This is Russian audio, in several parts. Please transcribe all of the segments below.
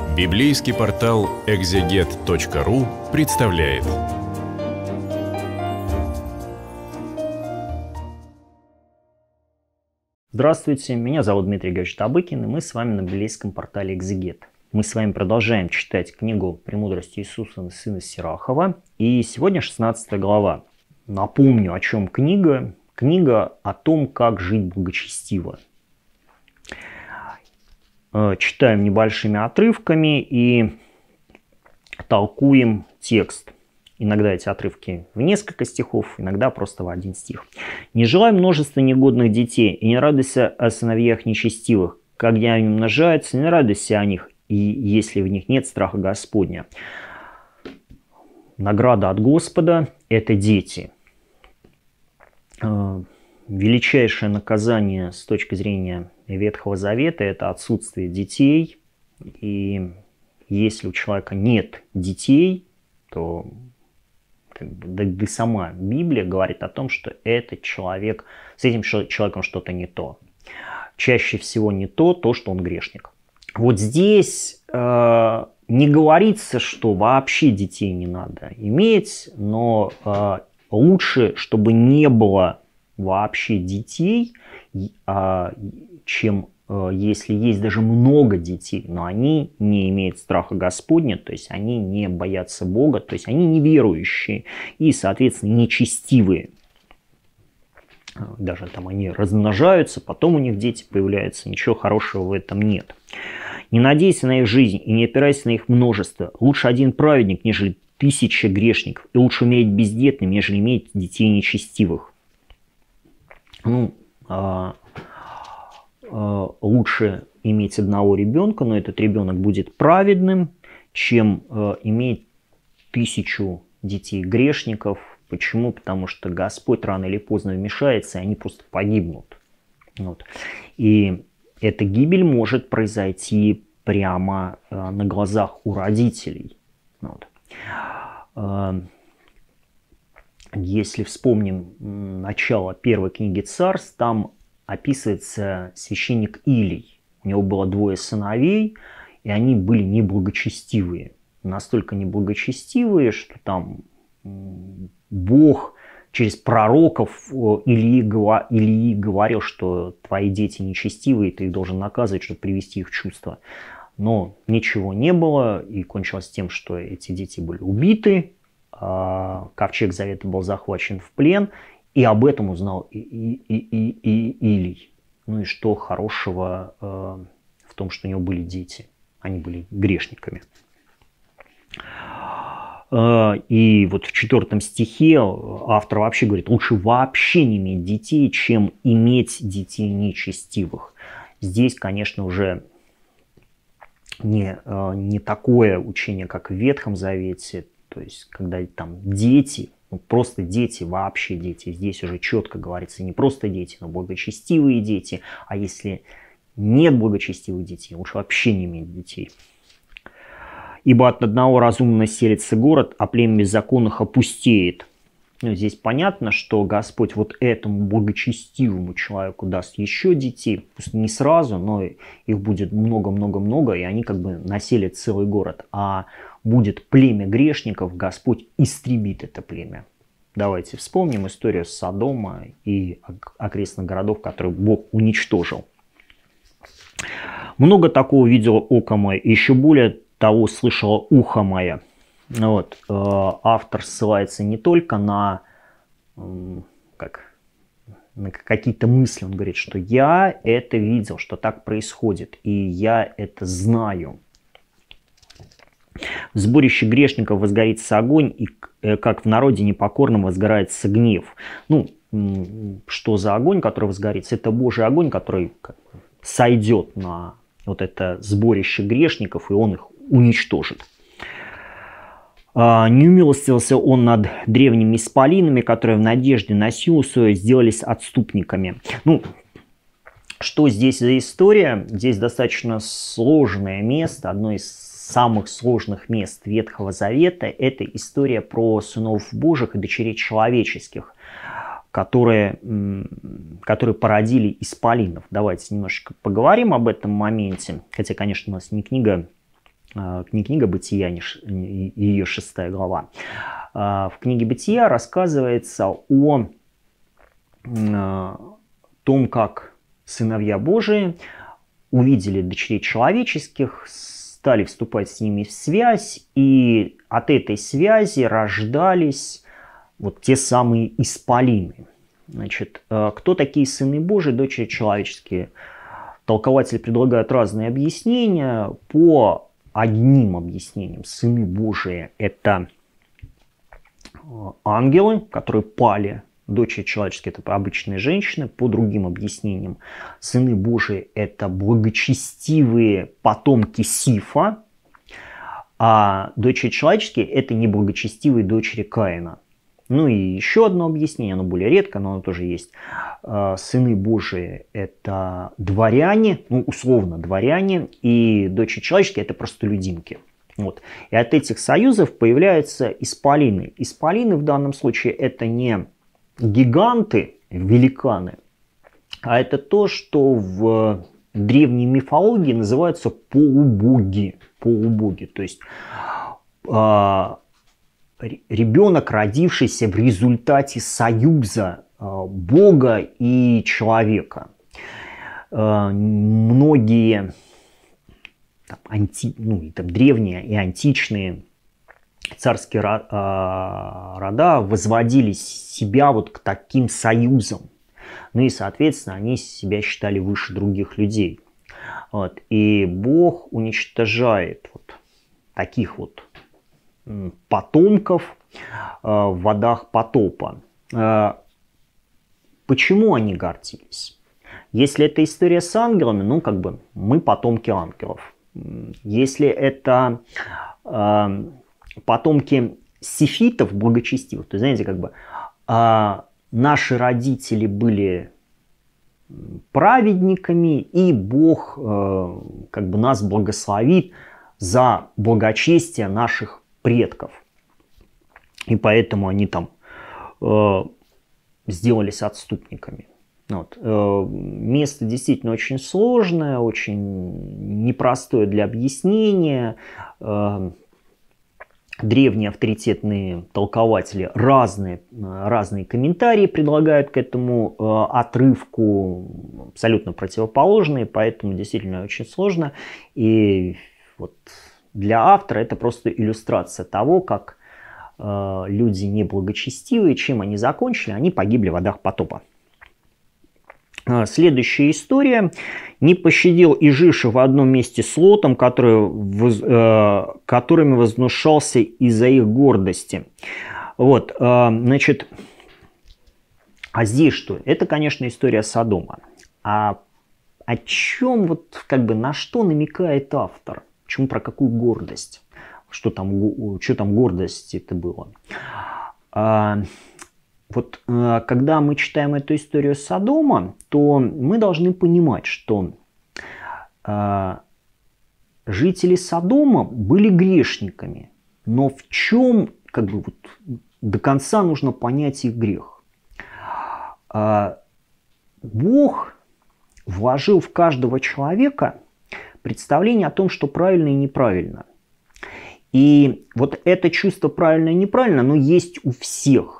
Библейский портал экзегет.ру представляет. Здравствуйте, меня зовут Дмитрий Георгиевич Табыкин, и мы с вами на библейском портале Экзегет. Мы с вами продолжаем читать книгу «Премудрости Иисуса, сына Сирахова». И сегодня 16 глава. Напомню, о чем книга. Книга о том, как жить благочестиво. Читаем небольшими отрывками и толкуем текст. Иногда эти отрывки в несколько стихов, иногда просто в один стих. «Не желай множества негодных детей, и не радуйся о сыновьях нечестивых. Когда они умножаются, не радуйся о них, и если в них нет страха Господня». Награда от Господа – это дети. Величайшее наказание с точки зрения Ветхого Завета – это отсутствие детей. И если у человека нет детей, то да сама Библия говорит о том, что этот человек, с этим человеком что-то не то. Чаще всего не то, что он грешник. Вот здесь не говорится, что вообще детей не надо иметь, но лучше, чтобы не было вообще детей, чем если есть даже много детей, но они не имеют страха Господня, то есть они не боятся Бога, то есть они неверующие и, соответственно, нечестивые. Даже там они размножаются, потом у них дети появляются, ничего хорошего в этом нет. Не надейся на их жизнь и не опирайся на их множество. Лучше один праведник, нежели 1000 грешников, и лучше умереть бездетным, нежели иметь детей нечестивых. Лучше иметь одного ребенка, но этот ребенок будет праведным, чем иметь 1000 детей грешников. Почему? Потому что Господь рано или поздно вмешается, и они просто погибнут. Вот. И эта гибель может произойти прямо на глазах у родителей. Вот. Если вспомним начало первой книги Царств, там описывается священник Илий. У него было 2 сыновей, и они были неблагочестивые. Настолько неблагочестивые, что там Бог через пророков Илии говорил, что твои дети нечестивые, ты их должен наказывать, чтобы привести их в чувство. Но ничего не было, и кончилось тем, что эти дети были убиты, ковчег Завета был захвачен в плен, и об этом узнал Илий. Ну и что хорошего в том, что у него были дети? Они были грешниками. И вот в 4 стихе автор вообще говорит, лучше вообще не иметь детей, чем иметь детей нечестивых. Здесь, конечно, уже не такое учение, как в Ветхом Завете, то есть когда там дети, просто дети, вообще дети. Здесь уже четко говорится, не просто дети, но благочестивые дети. А если нет благочестивых детей, лучше вообще не иметь детей. Ибо от одного разумного селится город, а племя беззаконных опустеет. Ну, здесь понятно, что Господь вот этому благочестивому человеку даст еще детей. Пусть не сразу, но их будет много-много-много, и они как бы населят целый город. А будет племя грешников, Господь истребит это племя. Давайте вспомним историю Содома и окрестных городов, которые Бог уничтожил. Много такого видело око мое, и еще более того слышало ухо мое. Вот. Автор ссылается не только на какие-то мысли, он говорит, что я это видел, что так происходит, и я это знаю. В сборище грешников возгорится огонь, и как в народе непокорном возгорается гнев. Ну, что за огонь, который возгорится? Это Божий огонь, который сойдет на вот это сборище грешников, и он их уничтожит. Не умилостивился он над древними исполинами, которые в надежде на силу свою сделались отступниками. Ну, что здесь за история? Здесь достаточно сложное место, одно из самых сложных мест Ветхого Завета. Это история про сынов Божьих и дочерей человеческих, которые породили исполинов. Давайте немножечко поговорим об этом моменте. Хотя, конечно, у нас не книга не книга Бытия, ее 6 глава. В книге Бытия рассказывается о том, как сыновья Божии увидели дочерей человеческих, стали вступать с ними в связь, и от этой связи рождались вот те самые исполины. Значит, кто такие сыны Божии, дочери человеческие? Толкователи предлагают разные объяснения. По одним объяснениям сыны Божии – это ангелы, которые пали. Дочери человеческие – это обычные женщины. По другим объяснениям сыны Божии – это благочестивые потомки Сифа, а дочери человеческие – это неблагочестивые дочери Каина. Ну и еще одно объяснение, оно более редко, но оно тоже есть. Сыны Божии – это дворяне, ну условно дворяне, и дочери человеческие – это простолюдинки. Вот. И от этих союзов появляются исполины. Исполины в данном случае – это не гиганты, великаны, а это то, что в древней мифологии называются полубоги. Полубоги, то есть ребенок, родившийся в результате союза Бога и человека. Многие древние и античные царские рода возводили себя вот к таким союзам. Ну и, соответственно, они себя считали выше других людей. Вот. И Бог уничтожает вот таких вот потомков в водах потопа. Почему они гордились? Если это история с ангелами, ну как бы мы потомки ангелов. Если это потомки сифитов благочестивых, то знаете, как бы наши родители были праведниками, и Бог как бы нас благословит за благочестие наших предков. И поэтому они там сделались отступниками. Вот. Место действительно очень сложное, очень непростое для объяснения. Древние авторитетные толкователи разные комментарии предлагают к этому отрывку, абсолютно противоположные, поэтому действительно очень сложно. И вот для автора это просто иллюстрация того, как люди неблагочестивые, чем они закончили, они погибли в водах потопа. Следующая история. Не пощадил и живших в одном месте с Лотом, которыми вознушался из-за их гордости. Вот, значит, а здесь что? Это, конечно, история Содома. А о чем, вот, как бы, на что намекает автор? Почему, про какую гордость? Что там гордость это было? Вот когда мы читаем эту историю Содома, то мы должны понимать, что жители Содома были грешниками. Но в чем, как бы, вот, до конца нужно понять их грех? Бог вложил в каждого человека представление о том, что правильно и неправильно. И вот это чувство правильно и неправильно, оно есть у всех.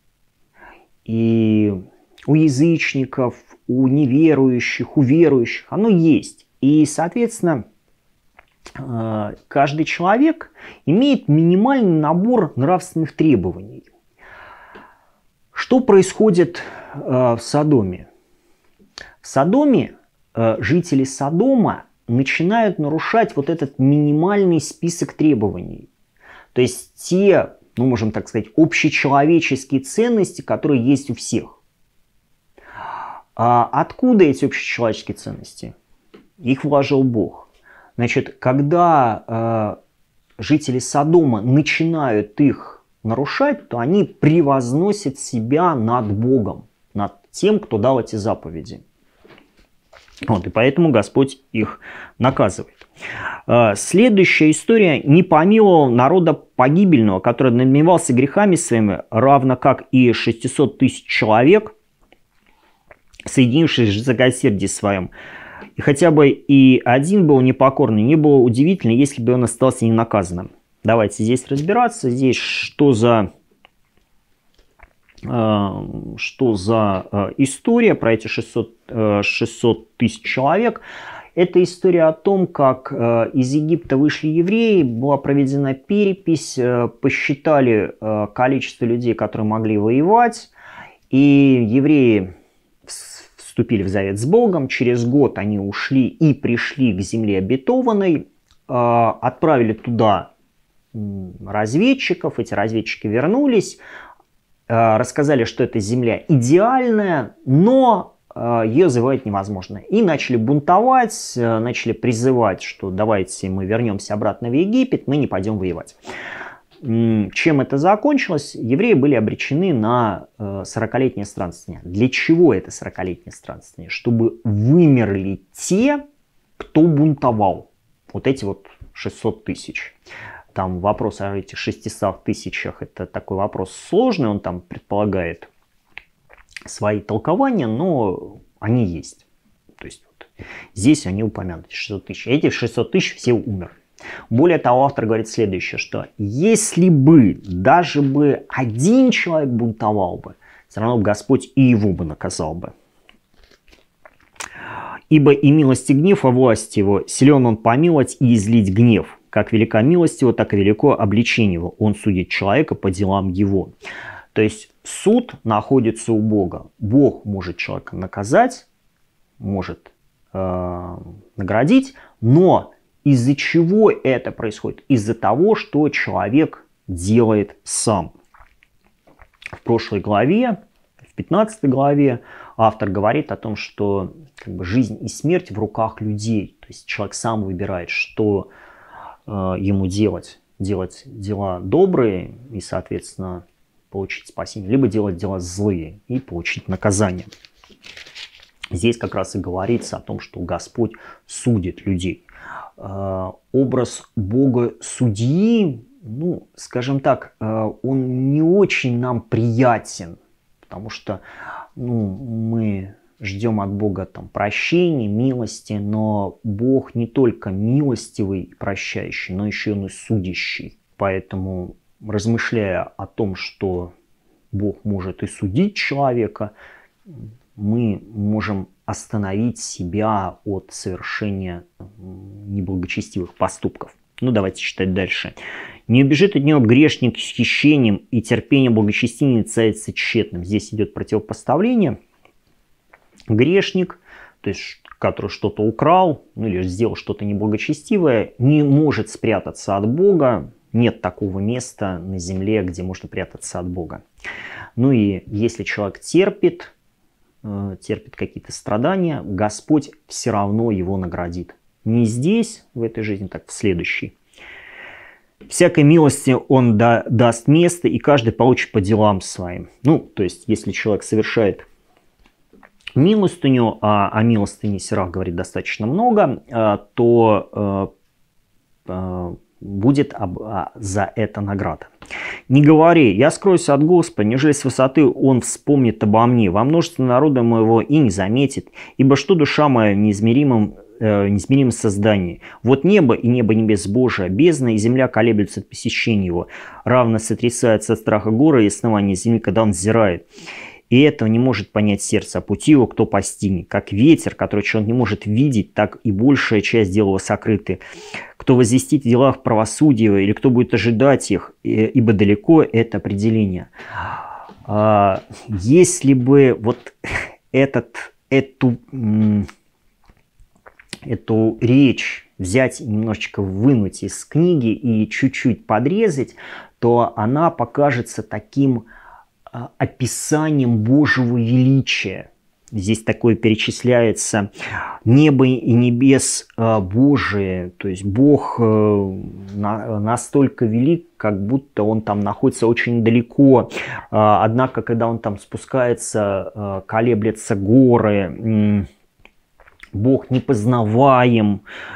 И у язычников, у неверующих, у верующих оно есть. И, соответственно, каждый человек имеет минимальный набор нравственных требований. Что происходит в Содоме? В Содоме жители Содома начинают нарушать вот этот минимальный список требований. То есть те, ну, можем так сказать, общечеловеческие ценности, которые есть у всех. А откуда эти общечеловеческие ценности? Их вложил Бог. Значит, когда жители Содома начинают их нарушать, то они превозносят себя над Богом, над тем, кто дал эти заповеди. Вот, и поэтому Господь их наказывает. Следующая история. «Не помиловал народа погибельного, который надмевался грехами своими, равно как и 600 тысяч человек, соединившись в жестокосердии своем, И хотя бы и один был непокорный, не было удивительно, если бы он остался ненаказанным. Давайте здесь разбираться. Здесь что за история про эти 600 тысяч человек. Это история о том, как из Египта вышли евреи, была проведена перепись, посчитали количество людей, которые могли воевать, и евреи вступили в завет с Богом. Через год они ушли и пришли к земле обетованной, отправили туда разведчиков, эти разведчики вернулись, рассказали, что эта земля идеальная, но ее завоевать невозможно. И начали бунтовать, начали призывать, что давайте мы вернемся обратно в Египет, мы не пойдем воевать. Чем это закончилось? Евреи были обречены на 40-летнее странствование. Для чего это 40-летнее странствование? Чтобы вымерли те, кто бунтовал. Вот эти вот 600 тысяч. Там вопрос о этих 600 тысячах, это такой вопрос сложный, он там предполагает свои толкования, но они есть. То есть вот здесь они упомянуты, 600 тысяч. Эти 600 тысяч все умерли. Более того, автор говорит следующее, что если бы даже бы один человек бунтовал бы, все равно Господь и его бы наказал бы. Ибо и милость и гнев, а власть его, силен он помиловать и излить гнев. Как велика милость его, так и велико обличение его. Он судит человека по делам его. То есть суд находится у Бога. Бог может человека наказать, может наградить, но из-за чего это происходит? Из-за того, что человек делает сам. В прошлой главе, в 15 главе, автор говорит о том, что жизнь и смерть в руках людей. То есть человек сам выбирает, что ему делать. Делать дела добрые и, соответственно, получить спасение, либо делать дела злые и получить наказание. Здесь как раз и говорится о том, что Господь судит людей. Образ Бога судьи, ну, скажем так, он не очень нам приятен, потому что мы ждем от Бога там прощения, милости, но Бог не только милостивый и прощающий, но еще и судящий. Поэтому, размышляя о том, что Бог может и судить человека, мы можем остановить себя от совершения неблагочестивых поступков. Ну, давайте читать дальше. «Не убежит от него грешник с хищением, и терпение благочестия не цается тщетным». Здесь идет противопоставление. Грешник, то есть который что-то украл, ну, или сделал что-то неблагочестивое, не может спрятаться от Бога. Нет такого места на земле, где можно прятаться от Бога. Ну и если человек терпит какие-то страдания, Господь все равно его наградит. Не здесь, в этой жизни, так в следующей. «Всякой милости он даст место, и каждый получит по делам своим». Ну, то есть, если человек совершает милостыню, а о милостыне Сирах говорит достаточно много, то будет за это награда. «Не говори, я скроюсь от Господа, нежели с высоты Он вспомнит обо мне, во множестве народа моего и не заметит, ибо что душа моя в неизмеримом создании? Вот небо и небо небес Божия, бездна и земля колеблются от посещения Его, равно сотрясается от страха горы и основания земли, когда Он взирает. И этого не может понять сердце, а пути его кто постигнет. Как ветер, который человек не может видеть, так и большая часть дел его сокрыты. Кто возвестит в делах правосудия, или кто будет ожидать их, ибо далеко это определение». Если бы вот эту речь взять, немножечко вынуть из книги и чуть-чуть подрезать, то она покажется таким описанием Божьего величия. Здесь такое перечисляется: небо и небес Божие, то есть Бог настолько велик, как будто Он там находится очень далеко. Однако, когда Он там спускается, колеблются горы, Бог непознаваем,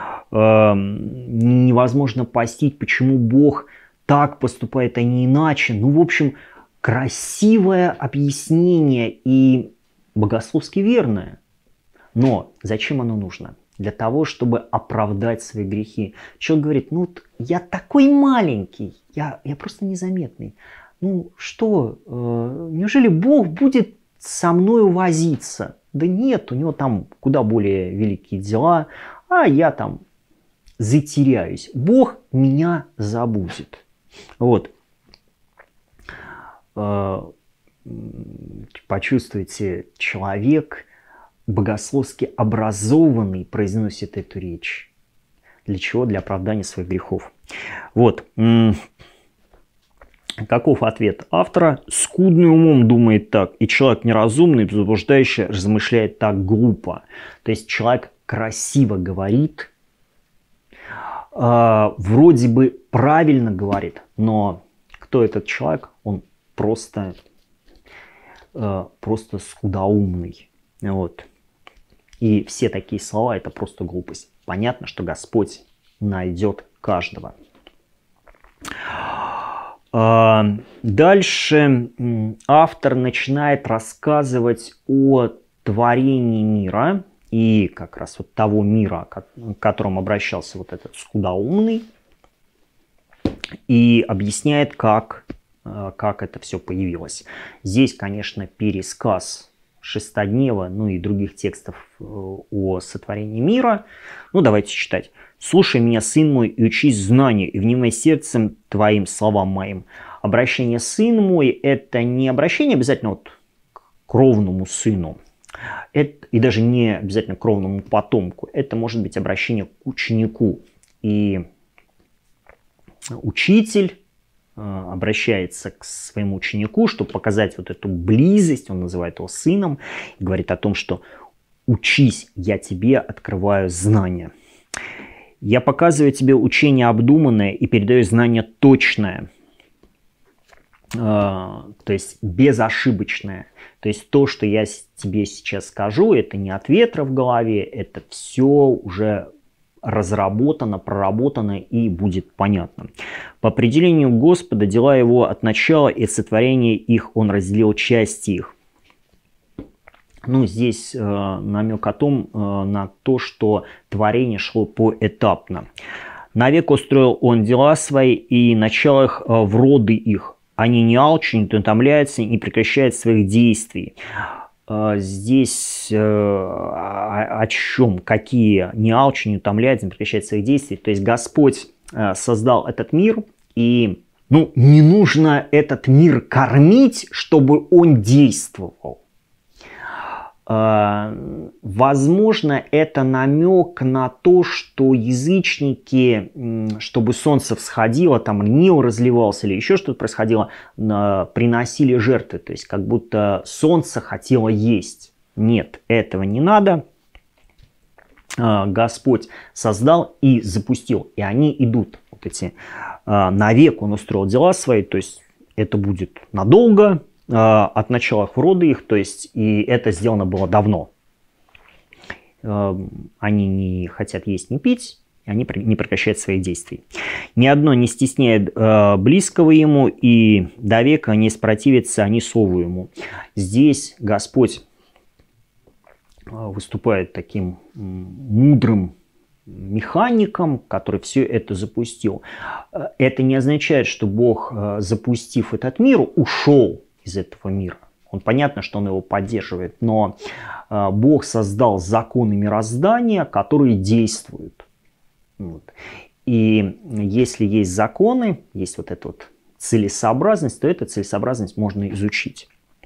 невозможно постичь, почему Бог так поступает, а не иначе. Ну, в общем, красивое объяснение и богословски верное. Но зачем оно нужно? Для того, чтобы оправдать свои грехи. Человек говорит, ну я такой маленький, я просто незаметный. Ну что, неужели Бог будет со мной возиться? Да нет, у него там куда более великие дела, а я там затеряюсь. Бог меня забудет. Вот. Почувствуйте, человек богословски образованный произносит эту речь. Для чего? Для оправдания своих грехов. Вот. Каков ответ автора? Скудный умом думает так, и человек неразумный, заблуждающий, размышляет так глупо. То есть человек красиво говорит, вроде бы правильно говорит, но кто этот человек? Он просто скудоумный. Вот. И все такие слова — это просто глупость. Понятно, что Господь найдет каждого. Дальше автор начинает рассказывать о творении мира и как раз вот того мира, к которому обращался вот этот скудоумный, и объясняет, как это все появилось. Здесь, конечно, пересказ Шестоднева, ну и других текстов о сотворении мира. Ну, давайте читать. «Слушай меня, сын мой, и учись знанию, и внимай сердцем твоим словам моим». Обращение «сын мой» — это не обращение обязательно вот к кровному сыну, и даже не обязательно к кровному потомку. Это может быть обращение к ученику. И учитель обращается к своему ученику, чтобы показать вот эту близость, он называет его сыном, и говорит о том, что «учись, я тебе открываю знания». «Я показываю тебе учение обдуманное и передаю знание точное», то есть безошибочное. То есть то, что я тебе сейчас скажу, это не от ветра в голове, это все уже разработано, проработано и будет понятно. По определению Господа дела его от начала и от сотворения их он разделил части их. Ну, здесь намек о том, на то, что творение шло поэтапно. Навек устроил он дела свои и начал их в роды их. Они не алчат, не утомляются, не прекращают своих действий. Здесь о чем? Какие? Не алчат, не утомляются, не прекращают своих действий. То есть Господь создал этот мир, и не нужно этот мир кормить, чтобы он действовал. Возможно, это намек на то, что язычники, чтобы солнце всходило, там Нил разливался или еще что-то происходило, приносили жертвы. То есть как будто солнце хотело есть. Нет, этого не надо. Господь создал и запустил. И они идут. Вот эти навек он устроил дела свои. То есть это будет надолго. От начала их в роды их, то есть и это сделано было давно. Они не хотят есть, не пить, они не прекращают своих действий. Ни одно не стесняет близкого ему, и до века не спротивится они слову ему. Здесь Господь выступает таким мудрым механиком, который все это запустил. Это не означает, что Бог, запустив этот мир, ушел из этого мира. Понятно, что он его поддерживает, но Бог создал законы мироздания, которые действуют. Вот. И если есть законы, есть вот эта вот целесообразность, то эту целесообразность можно изучить.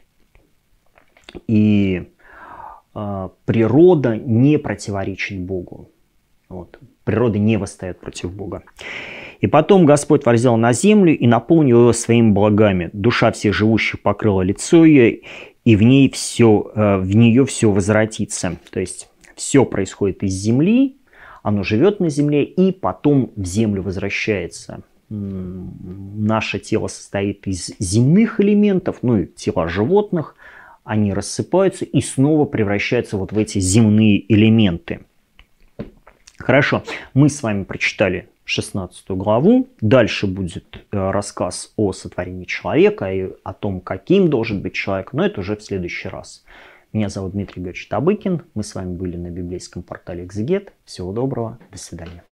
И природа не противоречит Богу. Вот. Природа не восстает против Бога. И потом Господь воззрел на землю и наполнил ее своими благами. Душа всех живущих покрыла лицо ее, и в нее все возвратится. То есть все происходит из земли, оно живет на земле и потом в землю возвращается. Наше тело состоит из земных элементов, и тела животных. Они рассыпаются и снова превращаются вот в эти земные элементы. Хорошо, мы с вами прочитали 16 главу. Дальше будет рассказ о сотворении человека и о том, каким должен быть человек, но это уже в следующий раз. Меня зовут Дмитрий Георгиевич Табыкин. Мы с вами были на библейском портале Экзегет. Всего доброго. До свидания.